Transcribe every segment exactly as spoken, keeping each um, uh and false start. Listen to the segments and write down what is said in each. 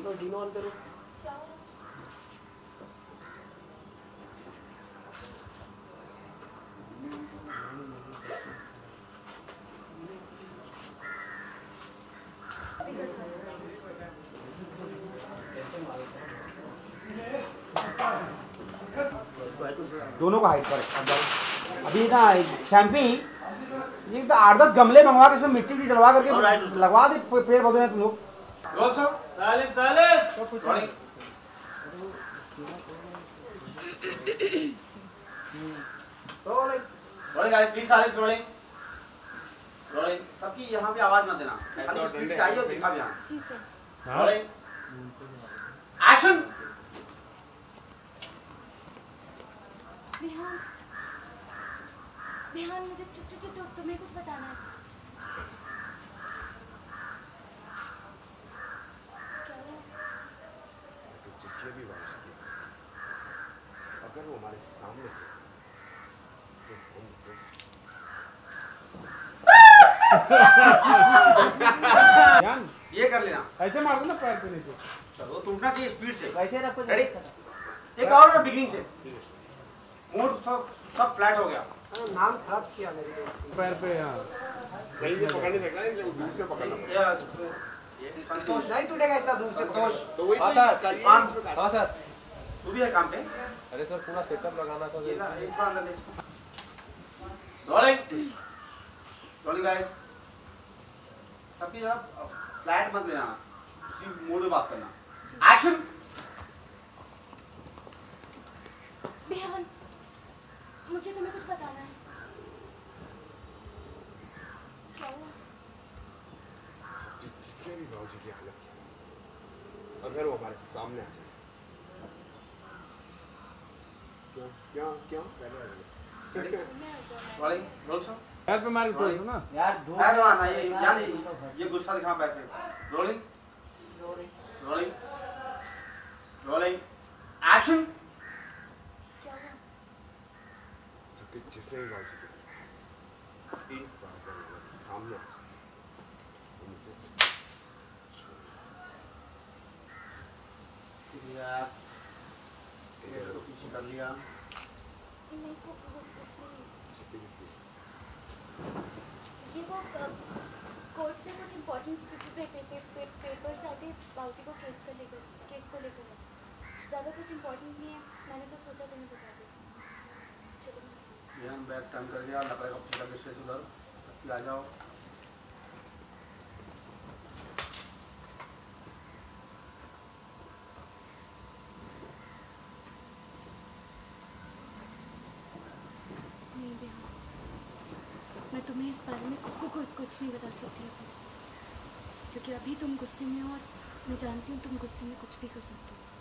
Dino Dino on करो। दोनों को हाइट पर अभी ना शैम्पी ये तो आठ दस गमले मंगवा के इसमें मिट्टी भी डलवा करके लगवा दे पेड़ पौधे में तुम लोग। Silence silence rolling guys please silence rolling rolling सबकी यहाँ पे आवाज मत देना खाली स्पीड चाहिए और दिखा भी यहाँ ठीक है रोलिंग एक्शन बिहान बिहान मुझे तु, तु, तु, तु, तुम्हें कुछ बताना है। जिसने भी वाश किया अगर वो हमारे सामने थे तो हमसे ये कर लेना ऐसे मार दो ना पैर पे नीचे चलो टूटना चाहिए स्पीड से वैसे रखो रेडी एक और बिगिनिंग से मूड सब सब फ्लैट हो गया नाम खराब किया मेरे दोस्त पैर पे यहाँ नहीं ये पकड़ नहीं सकता इसलिए दूर से पकड़ना ये संतोष नहीं टूटेगा इतना दूर से संतोष तो वही हाँ तो सर हाँ सर तू भी है काम पे अरे सर पूरा सेटअप लगाना था ये एक थोड़ा अंदर ले रोलिंग रोलिंग गाइस सबकी जरा फ्लैट मत लेना उसी मूड में बात करना एक्शन बिहान मुझे तुम्हें कुछ बताना है। क्या हुआ? जिसने भी बाबूजी की हालत की अगर वो हमारे सामने आ जाए क्यों क्यों क्यों पहले रोलिंग रोल सर पैर पे मार के ना यार पैर मारना ये यार ये गुस्सा दिखा पैर पे रोलिंग रोलिंग रोलिंग एक्शन जिसने भी बाबूजी की एक बार अगर हमारे सामने आ जाए उनसे यार ये तो पीछे कर लिया नहीं को कुछ नहीं ये वो कोर्ट से कुछ इम्पोर्टेंट पेपर्स आए थे बाबूजी को केस को लेकर केस को लेकर ज़्यादा कुछ इम्पोर्टेंट नहीं है मैंने तो सोचा तुम्हें बता दूँ चलो ध्यान बैग टाइम कर दिया लग रहा है लगे स्टेज उधर तब आ जाओ नहीं बिहान मैं तुम्हें इस बारे में कुछ कुछ कुछ नहीं बता सकती अभी क्योंकि अभी तुम गुस्से में हो और मैं जानती हूँ तुम गुस्से में कुछ भी कर सकते हो।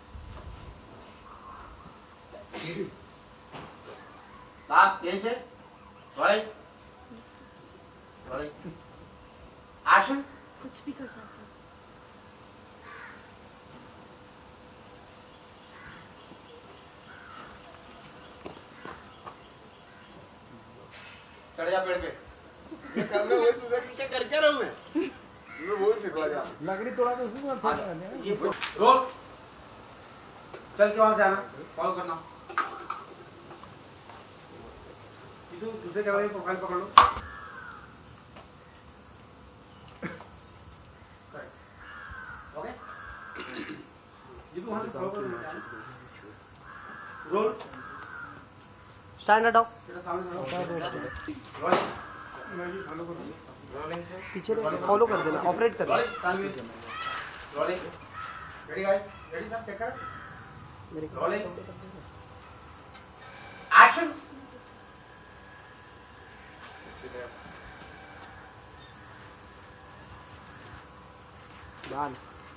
लास्ट टेन से रोलिंग रोलिंग एक्शन कुछ भी कर सकते हो। चढ़ जा पेड़ पे मैं कर मैं वही सोचा कि क्या कर क्या रहा हूँ मैं मैं वही निकला जा लकड़ी तोड़ा तो उसी में फंस गया ये रोल चल के वहां से आना कॉल करना तू दूसरे कैमरे में प्रोफाइल पकड़ लो ओके ये तो वहां से फॉलो कर रोल स्टैंड अप तेरा सामने रोल पीछे फॉलो कर देना ऑपरेट कर rolling rolling ready guys ready सब चेक कर मेरे रोलिंग एक्शन डाल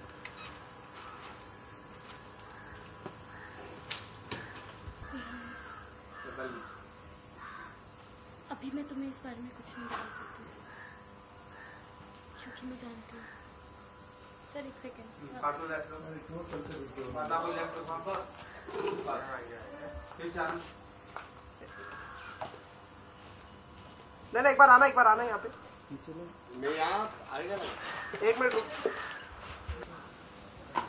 अभी मैं तुम्हें इस बारे में कुछ नहीं बता सकती क्योंकि मैं जानती हूँ। सर एक सेकेंड काट लो लैपटॉप माता को लैपटॉप वहां पर फिर से आना नहीं नहीं एक बार आना एक बार आना यहाँ पे मैं यहाँ आएगा ना एक मिनट रुक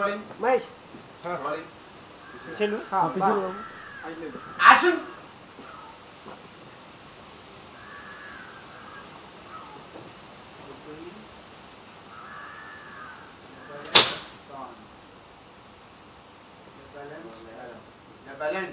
रोलिंग महेश रोलिंग पीछे लो हाँ पीछे लो एक्शन बैलेंस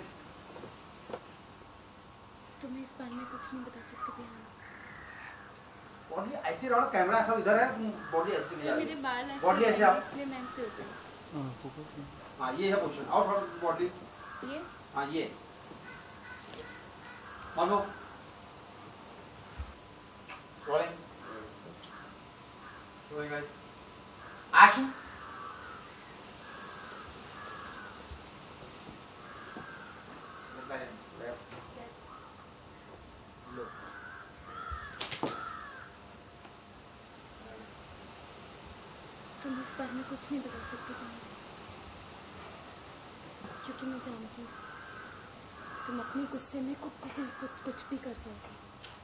तुम्हें इस बारे में कुछ नहीं बता सकते बिहान। बॉडी ऐसे रहो कैमरा सब इधर है बॉडी ऐसे नहीं मेरे बाल ऐसे बॉडी ऐसे आप इसलिए मैं ऐसे होते हैं। हाँ ये है पोजीशन और थोड़ा बॉडी ये हाँ ये मानो रोलिंग रोलिंग गाइस एक्शन तुम इस बारे में कुछ नहीं बता सकते बिहान, क्योंकि मैं जानती हूँ तुम अपने गुस्से में कुछ कुछ कुछ कुछ भी कर जाओगे।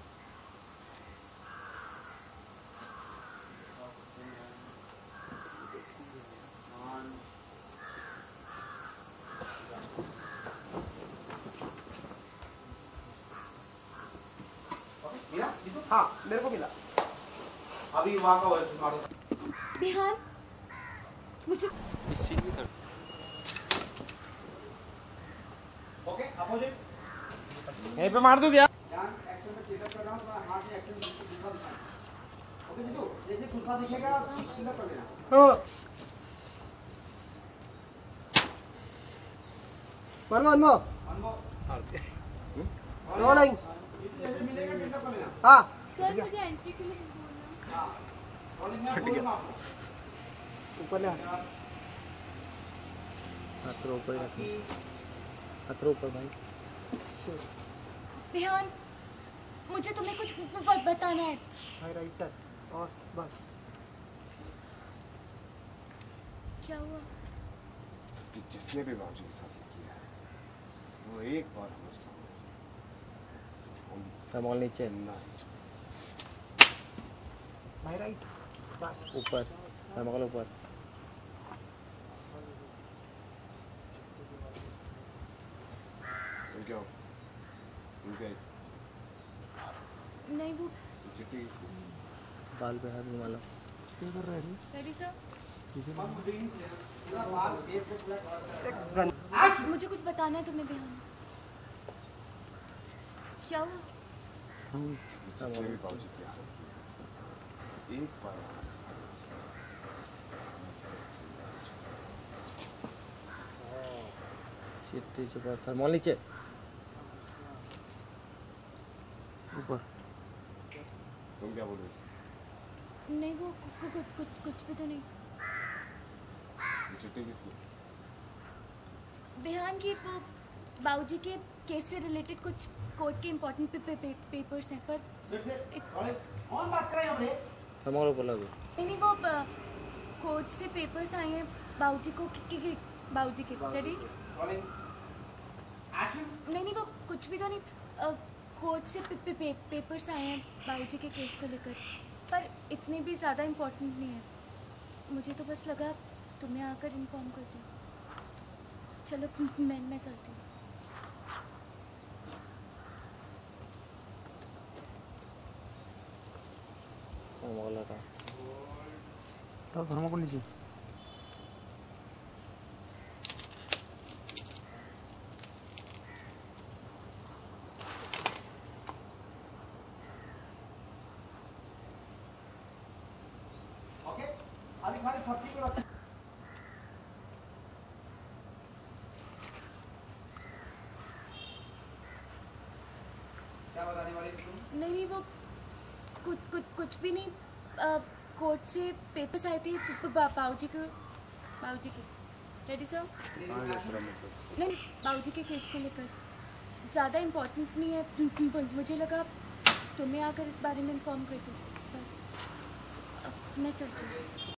मिला हाँ मेरे को मिला अभी वहाँ का वॉइस मारो बिहान मुझे इसी भी कर ओके अपोजिट यहीं पे मार दूं क्या ध्यान एक्शन में चेकअप कर रहा हूँ थोड़ा हाथ में एक्शन दूसरा दिखाना ओके जीतू जैसे दूसरा दिखेगा सीधा कर लेना वन वन वो अनुभव रोलिंग जैसे मिलेगा चेकअप कर लेना हाँ सर मुझे एंट्री के लिए बोलना। हाँ रोलिंग में बोल रहा हूँ ऊपर ले हाथ रो ऊपर हाथ रो ऊपर भाई बिहान मुझे तुम्हें कुछ ब- ब- बताना है। हाई राइटर और बस क्या हुआ? कि जिसने भी बाबूजी के साथ ये किया है वो एक बार हमारे सामने हम संभाल नीचे ना हाई राइट बस ऊपर संभाल ऊपर तुम क्या हो तुम क्या नहीं वो चिट्ठी किसकी? बाल पे हाथ घुमा लो रेडी सर? गन मुझे कुछ बताना है तुम्हें बिहान। क्या हुआ? जिसने भी बाबूजी की हालत की एक बार हमारे चिट्ठी छुपा थर्मल नीचे ऊपर तुम क्या बोल रहे थे नहीं वो कु- कु- कुछ कुछ भी तो नहीं। ये चिट्ठी किसकी? बिहान की वो बाबूजी के केस से रिलेटेड कुछ कोर्ट के इम्पोर्टेंट पे, पे, पे, पेपर्स हैं पर कौन बात कर रहे हैं अपने संभाल ऊपर लगे नहीं नहीं वो अ, कोर्ट से पेपर्स आए हैं बाबूजी को कि, कि, कि बाबूजी के रेडी रोलिंग एक्शन नहीं नहीं वो कुछ भी तो नहीं अ, कोर्ट से पे, पे, पे, पेपर्स आए हैं बाबूजी के केस को लेकर पर इतने भी ज़्यादा इम्पोर्टेंट नहीं है। मुझे तो बस लगा तुम्हें आकर इन्फॉर्म कर दूँ। चलो मैं मैं चलती हूँ। संभाल लगा तो धर्म को नीचे ओके अभी साढ़े थर्टी को रखें क्या बताने वाली थी तुम? नहीं नहीं वो कुछ कुछ कुछ भी नहीं अ, कोर्ट से पेपर्स आए थे बाबूजी के बाबूजी के रेडी सर नहीं बाबूजी के केस को लेकर ज़्यादा इम्पोर्टेंट नहीं है। मुझे लगा तुम्हें आकर इस बारे में इन्फॉर्म कर दूँ बस। अब मैं चलती हूँ।